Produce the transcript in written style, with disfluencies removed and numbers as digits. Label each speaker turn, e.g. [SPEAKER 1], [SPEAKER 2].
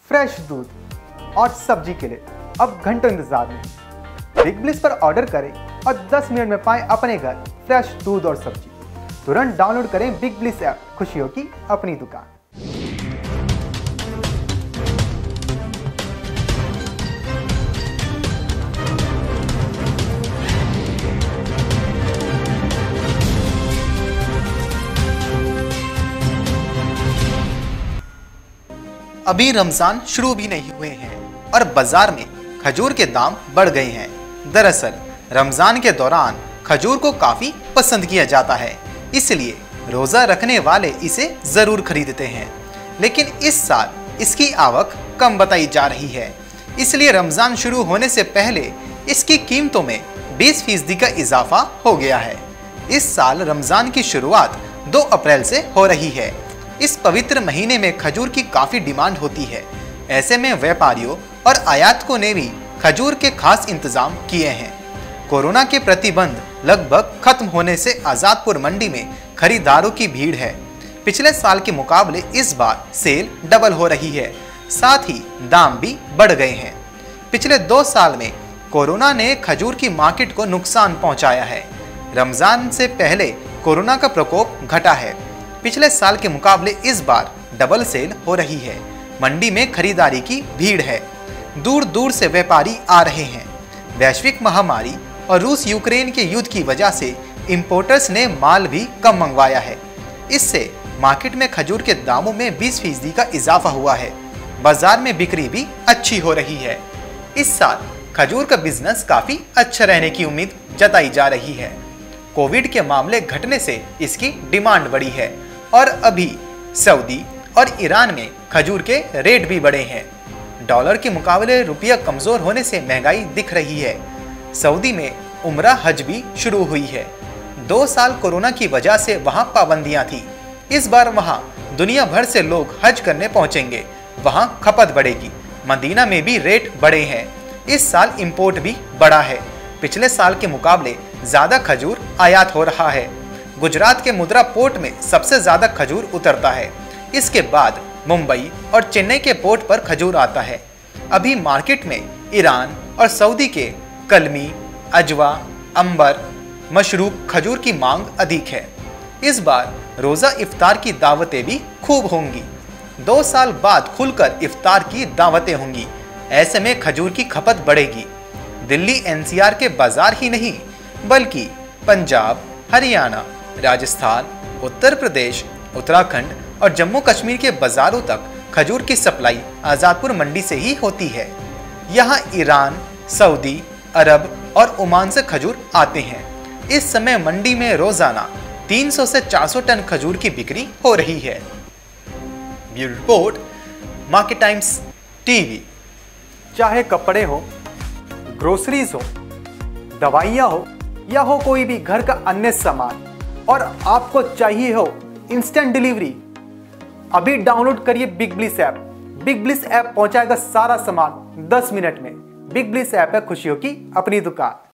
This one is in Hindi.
[SPEAKER 1] फ्रेश दूध और सब्जी के लिए अब घंटों इंतजार नहीं। बिग ब्लिस पर ऑर्डर करें और 10 मिनट में पाएं अपने घर फ्रेश दूध और सब्जी। तुरंत डाउनलोड करें बिग ब्लिस ऐप, खुशियों की अपनी दुकान।
[SPEAKER 2] अभी रमजान शुरू भी नहीं हुए हैं और बाजार में खजूर के दाम बढ़ गए हैं। दरअसल रमजान के दौरान खजूर को काफी पसंद किया जाता है, इसलिए रोजा रखने वाले इसे जरूर खरीदते हैं। लेकिन इस साल इसकी आवक कम बताई जा रही है, इसलिए रमजान शुरू होने से पहले इसकी कीमतों में 20% का इजाफा हो गया है। इस साल रमजान की शुरुआत 2 अप्रैल से हो रही है। इस पवित्र महीने में खजूर की काफी डिमांड होती है। ऐसे में व्यापारियों और आयातकों ने भी खजूर के खास इंतजाम किए हैं। कोरोना के प्रतिबंध लगभग खत्म होने से आजादपुर मंडी में खरीदारों की भीड़ है। पिछले साल के मुकाबले इस बार सेल डबल हो रही है, साथ ही दाम भी बढ़ गए हैं। पिछले 2 साल में कोरोना ने खजूर की मार्केट को नुकसान पहुंचाया है। रमजान से पहले कोरोना का प्रकोप घटा है। पिछले साल के मुकाबले इस बार डबल सेल हो रही है। मंडी में खरीदारी की भीड़ है। दूर दूर से व्यापारी आ रहे हैं। वैश्विक महामारी और रूस यूक्रेन के युद्ध की वजह से इंपोर्टर्स ने माल भी कम मंगवाया है। इससे मार्केट में खजूर के दामों में 20% का इजाफा हुआ है। बाजार में बिक्री भी अच्छी हो रही है। इस साल खजूर का बिजनेस काफी अच्छा रहने की उम्मीद जताई जा रही है। कोविड के मामले घटने से इसकी डिमांड बढ़ी है और अभी सऊदी और ईरान में खजूर के रेट भी बढ़े हैं। डॉलर के मुकाबले रुपया कमजोर होने से महंगाई दिख रही है। सऊदी में उम्रा हज भी शुरू हुई है। 2 साल कोरोना की वजह से वहां पाबंदियां थी। इस बार वहां दुनिया भर से लोग हज करने पहुंचेंगे। वहां खपत बढ़ेगी। मदीना में भी रेट बढ़े हैं। इस साल इंपोर्ट भी बढ़ा है। पिछले साल के मुकाबले ज्यादा खजूर आयात हो रहा है। गुजरात के मुद्रा पोर्ट में सबसे ज्यादा खजूर उतरता है। इसके बाद मुंबई और चेन्नई के पोर्ट पर खजूर आता है। अभी मार्केट में ईरान और सऊदी के कलमी, अजवा, अंबर, मशरूब खजूर की मांग अधिक है। इस बार रोजा इफ्तार की दावतें भी खूब होंगी। 2 साल बाद खुलकर इफ्तार की दावतें होंगी। ऐसे में खजूर की खपत बढ़ेगी। दिल्ली एनसीआर के बाजार ही नहीं बल्कि पंजाब, हरियाणा, राजस्थान, उत्तर प्रदेश, उत्तराखंड और जम्मू कश्मीर के बाजारों तक खजूर की सप्लाई आजादपुर मंडी से ही होती है। यहाँ ईरान, सऊदी अरब और ओमान से खजूर आते हैं। इस समय मंडी में रोजाना 300 से 400 टन खजूर की बिक्री हो रही है। Bureau report, market times TV.
[SPEAKER 1] चाहे कपड़े हो, ग्रोसरीज हो, दवाइयाँ हो या हो कोई भी घर का अन्य सामान और आपको चाहिए हो इंस्टेंट डिलीवरी, अभी डाउनलोड करिए big bliss app. Big bliss app पहुंचाएगा सारा सामान 10 मिनट में। बिग ब्लिस ऐप है खुशियों की अपनी दुकान।